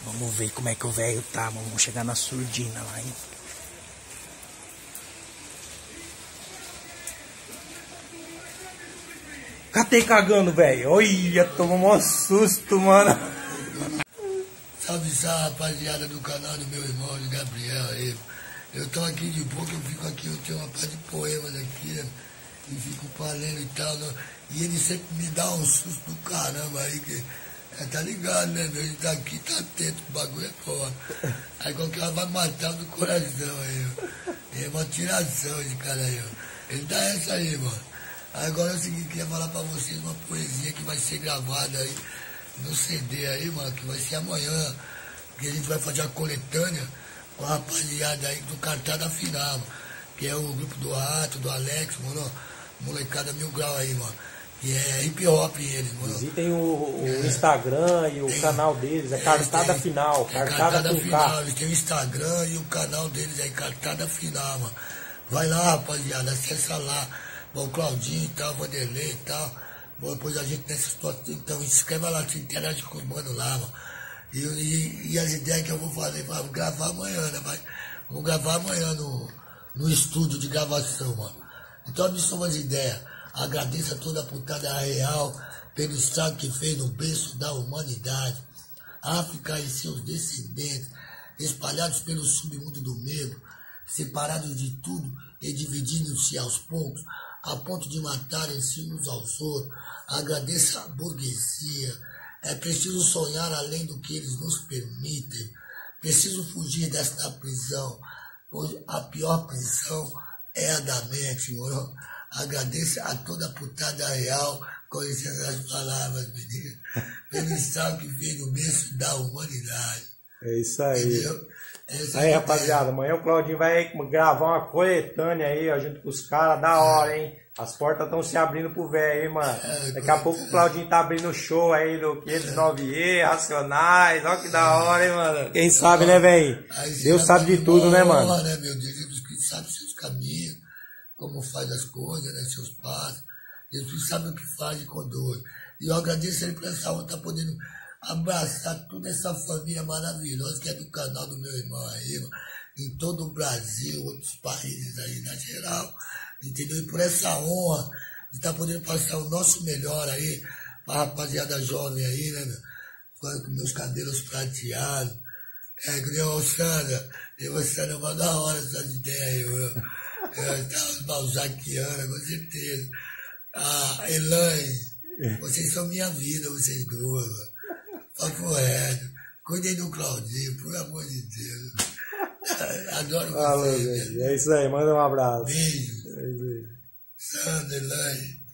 Vamos ver como é que o velho tá, mano. Vamos chegar na surdina lá, hein? Catei cagando, velho. Olha, tomou um susto, mano. Salve, salve, rapaziada do canal do meu irmão, de Gabriel aí. Eu tô aqui de boa, eu fico aqui, eu tenho uma parte de poemas aqui, né? E fico lendo e tal, né? E ele sempre me dá um susto do caramba aí, que tá ligado, né, meu? Ele tá aqui, tá atento, o bagulho é foda. Aí qualquer hora vai matar do coração aí, ó. É uma tiração esse cara aí, ó. Ele dá essa aí, mano. Agora é o seguinte, queria falar pra vocês uma poesia que vai ser gravada aí no CD aí, mano, que vai ser amanhã, que a gente vai fazer a coletânea com a rapaziada aí do Cartada Final, que é o grupo do Rato, do Alex, mano, molecada mil grau aí, mano, que é hip hop eles, mano. Visitem o Instagram e o canal deles, é Cartada Final, Cartada Final, eles têm o Instagram e o canal deles aí, Cartada Final, mano. Vai lá, rapaziada, acessa lá, o Claudinho e tal, Vanderlei e tal. Bom, depois a gente nessa situação, então inscreva lá, se interage com os manos lá, mano. E as ideias que eu vou fazer, vou gravar amanhã, né? Vou gravar amanhã no estúdio de gravação, mano. Então absorva as ideias. Agradeço a toda a putada real pelo estrago que fez no berço da humanidade. África e seus descendentes, espalhados pelo submundo do medo, separados de tudo e dividindo-se aos poucos, a ponto de matarem-se uns aos outros. Agradeça a burguesia. É preciso sonhar além do que eles nos permitem. Preciso fugir desta prisão, pois a pior prisão é a da mente, moro? Agradeça a toda a putada real, com essas palavras, menino, pelo estado que veio no berço da humanidade. É isso aí. Entendeu? Aí, rapaziada, amanhã o Claudinho vai gravar uma coletânea aí, ó, junto com os caras, da hora, hein? As portas estão se abrindo pro velho, hein, mano? Daqui a pouco o Claudinho tá abrindo show aí do 509E, Racionais, ó que da hora, hein, mano? Quem sabe, né, velho? Deus sabe de tudo, né, mano? Né, meu Deus, Jesus sabe seus caminhos, como faz as coisas, né, seus passos. Jesus sabe o que faz e conduz. E eu agradeço a ele por essa honra, tá podendo abraçar toda essa família maravilhosa que é do canal do meu irmão aí, mano, em todo o Brasil, outros países aí na geral, entendeu? E por essa honra de estar podendo passar o nosso melhor aí para a rapaziada jovem aí, né, meu? Com meus cabelos prateados, que nem o Sandra, e o Sandra é uma da hora essas ideias aí, os Balzaquiana, com certeza. A Elaine, vocês são minha vida, vocês duas, mano. Papo reto. Cuidem do Claudinho, por amor de Deus. Adoro vocês. É isso aí, manda um abraço. Beijo. Sandra, Elaine.